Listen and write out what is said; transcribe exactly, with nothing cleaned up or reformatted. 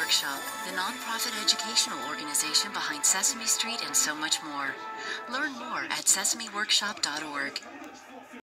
Workshop, the nonprofit educational organization behind Sesame Street and so much more. Learn more at sesame workshop dot org.